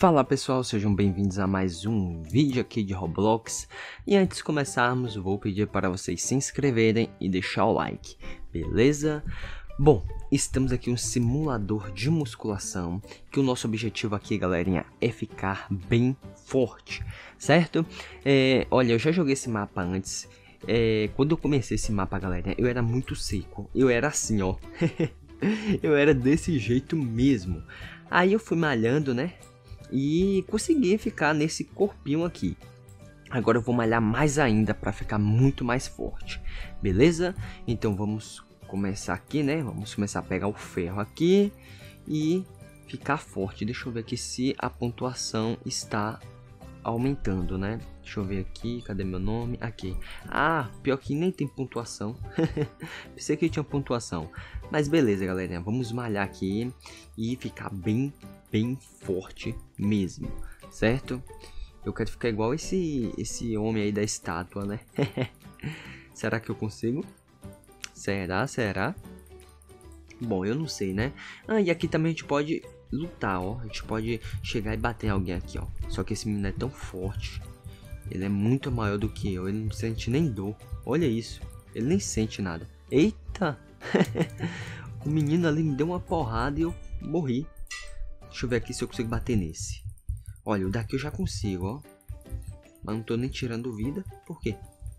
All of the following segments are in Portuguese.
Fala pessoal, sejam bem-vindos a mais um vídeo aqui de Roblox. E antes de começarmos, vou pedir para vocês se inscreverem e deixar o like, beleza? Bom, estamos aqui em um simulador de musculação, que o nosso objetivo aqui, galerinha, é ficar bem forte, certo? Olha, eu já joguei esse mapa antes. Quando eu comecei esse mapa, galerinha, eu era muito seco, eu era assim, ó. Eu era desse jeito mesmo. Aí eu fui malhando, né? E consegui ficar nesse corpinho aqui. Agora eu vou malhar mais ainda para ficar muito mais forte, beleza? Então vamos começar aqui, né? Vamos começar a pegar o ferro aqui e ficar forte. Deixa eu ver aqui se a pontuação está aumentando, né? Deixa eu ver aqui, cadê meu nome? Aqui. Ah, pior que nem tem pontuação. Pensei que tinha pontuação. Mas beleza, galerinha. Vamos malhar aqui e ficar bem forte mesmo, certo? Eu quero ficar igual esse homem aí da estátua, né? Será que eu consigo? Será? Bom, eu não sei, né? Ah, e aqui também a gente pode lutar, ó. A gente pode chegar e bater em alguém aqui, ó. Só que esse menino é tão forte. Ele é muito maior do que eu. Ele não sente nem dor. Olha isso. Ele nem sente nada. Eita! O menino ali me deu uma porrada e eu morri. Deixa eu ver aqui se eu consigo bater nesse. Olha, o daqui eu já consigo, ó. Mas não tô nem tirando vida. Por quê?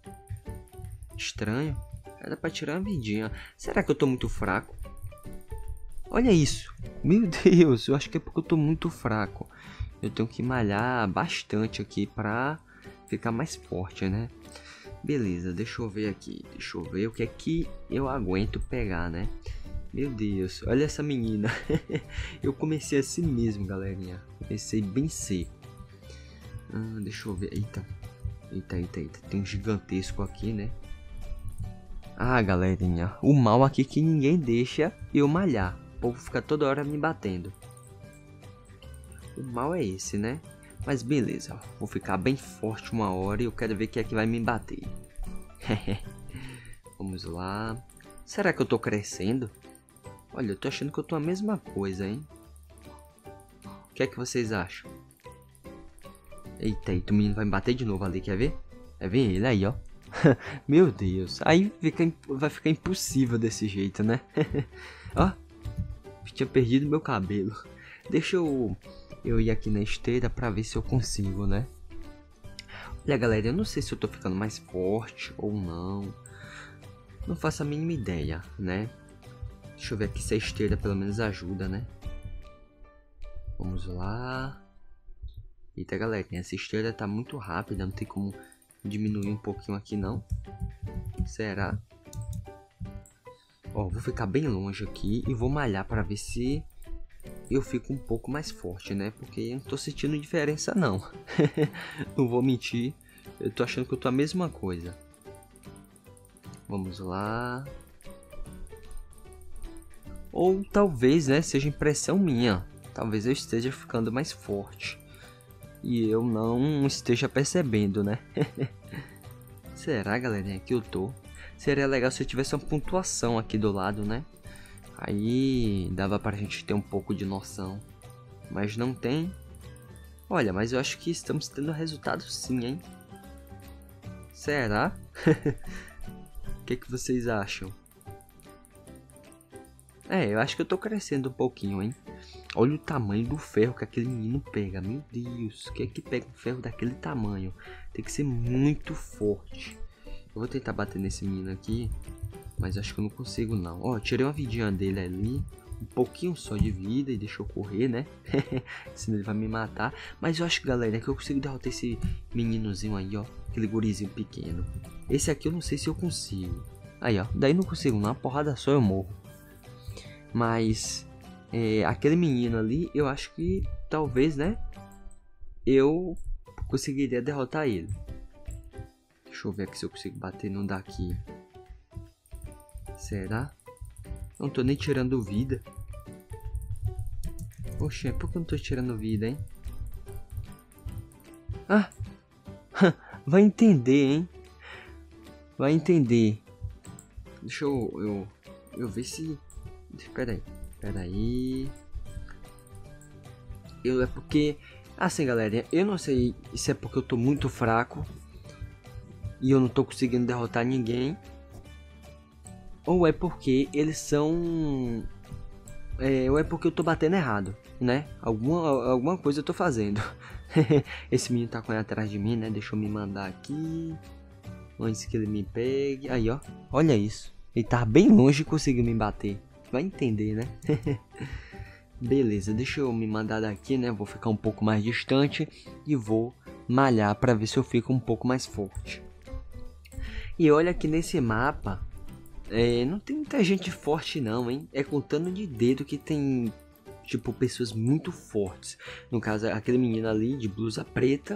Estranho. Era pra tirar uma vidinha. Será que eu tô muito fraco? Olha isso. Meu Deus, eu acho que é porque eu tô muito fraco. Eu tenho que malhar bastante aqui pra ficar mais forte, né? Beleza, deixa eu ver aqui. Deixa eu ver o que é que eu aguento pegar, né? Meu Deus, olha essa menina. Eu comecei assim mesmo, galerinha. Comecei bem seco. Deixa eu ver. Eita. Tem um gigantesco aqui, né? Ah, galerinha. O mal aqui que ninguém deixa eu malhar. O povo fica toda hora me batendo. O mal é esse, né? Mas beleza. Vou ficar bem forte uma hora e eu quero ver quem é que vai me bater. Vamos lá. Será que eu tô crescendo? Olha, eu tô achando que eu tô a mesma coisa, hein? O que é que vocês acham? Eita, o menino vai me bater de novo ali, quer ver? Quer ver ele aí, ó? Meu Deus, aí vai ficar impossível desse jeito, né? Ó, tinha perdido meu cabelo. Deixa eu ir aqui na esteira pra ver se eu consigo, né? Olha, galera, eu não sei se eu tô ficando mais forte ou não. Não faço a mínima ideia, né? Deixa eu ver aqui se a esteira pelo menos ajuda, né? Vamos lá. Eita, galera, essa esteira tá muito rápida. Não tem como diminuir um pouquinho aqui, não. Será? Ó, vou ficar bem longe aqui e vou malhar para ver se eu fico um pouco mais forte, né? Porque eu não tô sentindo diferença, não. Não vou mentir. Eu tô achando que eu tô a mesma coisa. Vamos lá. Ou talvez, né, seja impressão minha. Talvez eu esteja ficando mais forte. E eu não esteja percebendo, né? Será, galerinha, que eu tô? Seria legal se eu tivesse uma pontuação aqui do lado, né? Aí dava pra gente ter um pouco de noção. Mas não tem. Olha, mas eu acho que estamos tendo resultado sim, hein? Será? O que vocês acham? Eu acho que eu tô crescendo um pouquinho, hein? Olha o tamanho do ferro que aquele menino pega. Meu Deus, quem é que pega um ferro daquele tamanho? Tem que ser muito forte. Eu vou tentar bater nesse menino aqui, mas acho que eu não consigo não. Ó, tirei uma vidinha dele ali. Um pouquinho só de vida e deixa eu correr, né? Senão ele vai me matar. Mas eu acho, galera, que eu consigo derrotar esse meninozinho aí, ó. Aquele gurizinho pequeno. Esse aqui eu não sei se eu consigo. Aí, ó. Daí não consigo não. Uma porrada só eu morro. Mas aquele menino ali, eu acho que talvez, né? Eu conseguiria derrotar ele. Deixa eu ver aqui se eu consigo bater no daqui. Será? Não tô nem tirando vida. Poxa, por que eu não tô tirando vida, hein? Ah! Vai entender, hein? Vai entender. Deixa eu ver se... Pera aí. É porque Assim, galerinha, eu não sei se é porque eu tô muito fraco e eu não tô conseguindo derrotar ninguém, ou é porque eles são... ou é porque eu tô batendo errado, né? Alguma coisa eu tô fazendo. Esse menino tá correndo atrás de mim, né? Deixa eu me mandar aqui antes que ele me pegue. Aí, ó. Olha isso. Ele tá bem longe e conseguiu me bater. Vai entender, né? Beleza, deixa eu me mandar daqui, né? Vou ficar um pouco mais distante e vou malhar pra ver se eu fico um pouco mais forte. E olha que nesse mapa não tem muita gente forte não, hein? É contando de dedo que tem, tipo, pessoas muito fortes. No caso, aquele menino ali de blusa preta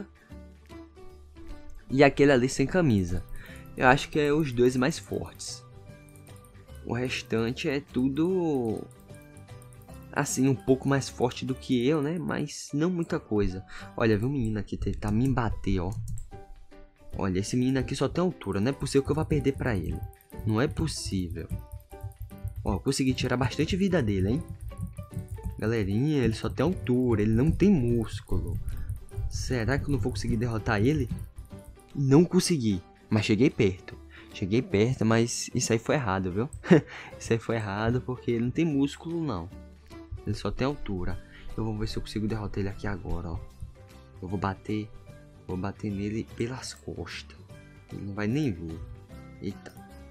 e aquele ali sem camisa. Eu acho que é os dois mais fortes. O restante é tudo... assim, um pouco mais forte do que eu, né? Mas não muita coisa. Olha, viu o menino aqui tentar me bater, ó. Olha, esse menino aqui só tem altura. Não é possível que eu vá perder pra ele. Não é possível. Ó, consegui tirar bastante vida dele, hein? Galerinha, ele só tem altura. Ele não tem músculo. Será que eu não vou conseguir derrotar ele? Não consegui. Mas cheguei perto. Cheguei perto, mas isso aí foi errado, viu? Isso aí foi errado porque ele não tem músculo, não. Ele só tem altura. Eu vou ver se eu consigo derrotar ele aqui agora, ó. Eu vou bater nele pelas costas. Ele não vai nem ver. Eita.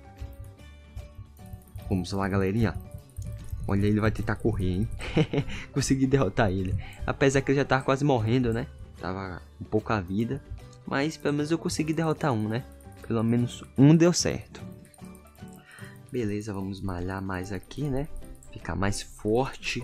Vamos lá, galerinha. Olha, ele vai tentar correr, hein. Consegui derrotar ele. Apesar que ele já tava quase morrendo, né. Tava um pouco a vida. Mas pelo menos eu consegui derrotar um, né. Pelo menos um deu certo. Beleza, vamos malhar mais aqui, né. Ficar mais forte.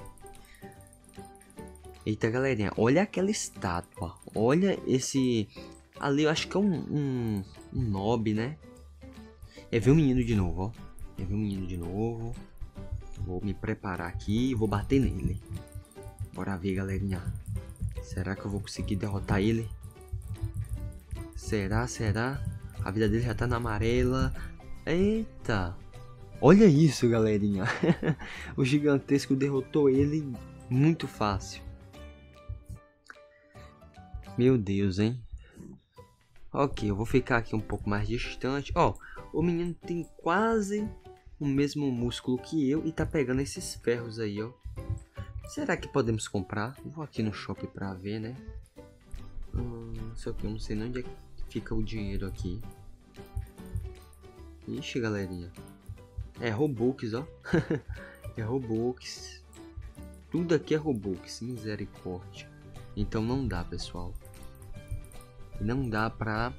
Eita, galerinha, olha aquela estátua. Olha esse... ali eu acho que é um nob, né? Ver o menino de novo, ó. Ver o menino de novo. Vou me preparar aqui e vou bater nele. Bora ver, galerinha. Será que eu vou conseguir derrotar ele? Será? A vida dele já tá na amarela. Eita. Olha isso, galerinha. O gigantesco derrotou ele muito fácil. Meu Deus, hein? Ok, eu vou ficar aqui um pouco mais distante. Ó, o menino tem quase o mesmo músculo que eu e tá pegando esses ferros aí, ó. Será que podemos comprar? Vou aqui no shopping pra ver, né? Só que eu não sei nem onde é que fica o dinheiro aqui. Ixi, galerinha. É Robux, ó. É Robux. Tudo aqui é Robux, misericórdia. Então não dá, pessoal. Não dá pra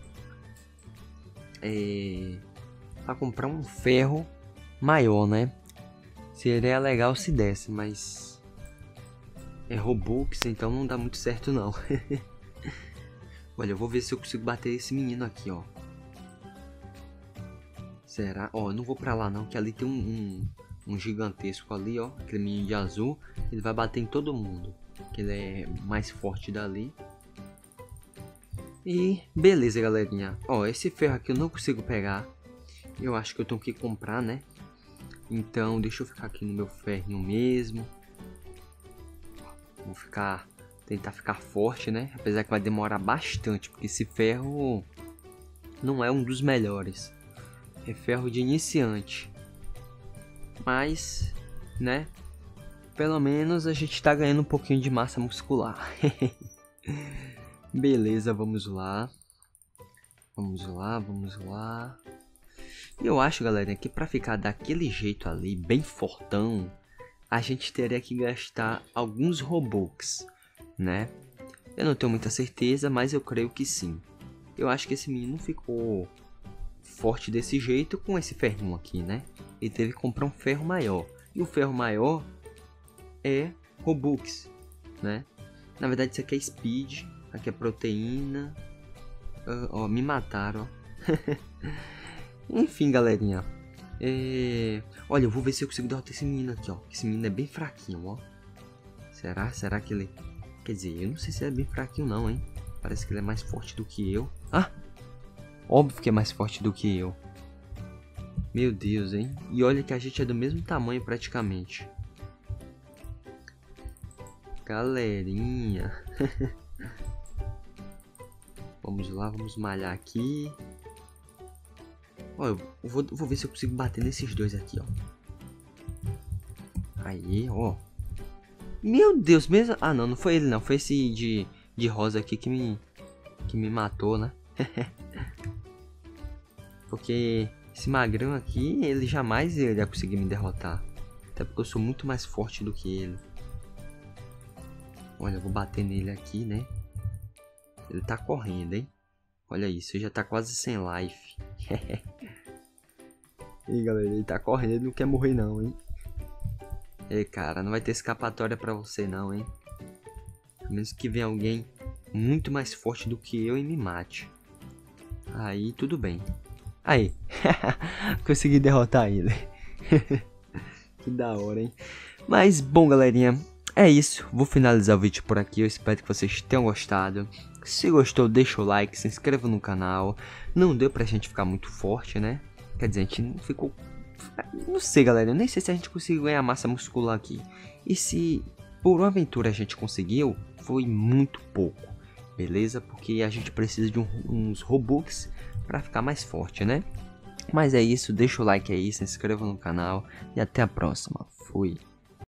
comprar um ferro maior, né? Seria legal se desse, mas é Robux, então não dá muito certo não. Olha, eu vou ver se eu consigo bater esse menino aqui, ó. Será? Ó, eu não vou pra lá não, que ali tem um gigantesco ali, ó. Aquele menino de azul, ele vai bater em todo mundo. Que ele é mais forte dali. E beleza, galerinha. Ó, esse ferro aqui eu não consigo pegar. Eu acho que eu tenho que comprar, né? Então deixa eu ficar aqui no meu ferrinho mesmo. Vou tentar ficar forte, né? Apesar que vai demorar bastante, porque esse ferro não é um dos melhores. É ferro de iniciante. Mas, né? Pelo menos a gente tá ganhando um pouquinho de massa muscular. Beleza, vamos lá. Vamos lá. E eu acho, galera, que pra ficar daquele jeito ali, bem fortão, a gente teria que gastar alguns Robux, né? Eu não tenho muita certeza, mas eu creio que sim. Eu acho que esse menino ficou forte desse jeito com esse ferrinho aqui, né? Ele teve que comprar um ferro maior. E o ferro maior é Robux, né? Na verdade isso aqui é Speed, aqui é proteína. Ó, me mataram, ó. Enfim, galerinha. Olha, eu vou ver se eu consigo derrotar esse menino aqui, ó. Esse menino é bem fraquinho, ó. Será que ele... Quer dizer, eu não sei se ele é bem fraquinho não, hein. Parece que ele é mais forte do que eu. Ah! Óbvio que é mais forte do que eu. Meu Deus, hein. E olha que a gente é do mesmo tamanho praticamente. Galerinha. Vamos lá, vamos malhar aqui. Ó, eu vou ver se eu consigo bater nesses dois aqui, ó. Aí, ó. Meu Deus, mesmo... Ah, não, não foi ele não. Foi esse de rosa aqui que me matou, né? Porque esse magrão aqui, ele jamais ia conseguir me derrotar. Até porque eu sou muito mais forte do que ele. Olha, eu vou bater nele aqui, né? Ele tá correndo, hein? Olha isso, ele já tá quase sem life. E aí, galera, ele tá correndo, ele não quer morrer não, hein? Ei, cara, não vai ter escapatória pra você não, hein? A menos que venha alguém muito mais forte do que eu e me mate. Aí, tudo bem. Aí, consegui derrotar ele. Que da hora, hein? Mas, bom, galerinha, é isso. Vou finalizar o vídeo por aqui. Eu espero que vocês tenham gostado. Se gostou, deixa o like, se inscreva no canal. Não deu pra gente ficar muito forte, né? Quer dizer, a gente não ficou... Não sei, galera. Eu nem sei se a gente conseguiu ganhar massa muscular aqui. E se por uma aventura a gente conseguiu, foi muito pouco. Beleza? Porque a gente precisa de uns Robux pra ficar mais forte, né? Mas é isso. Deixa o like aí, se inscreva no canal. E até a próxima. Fui.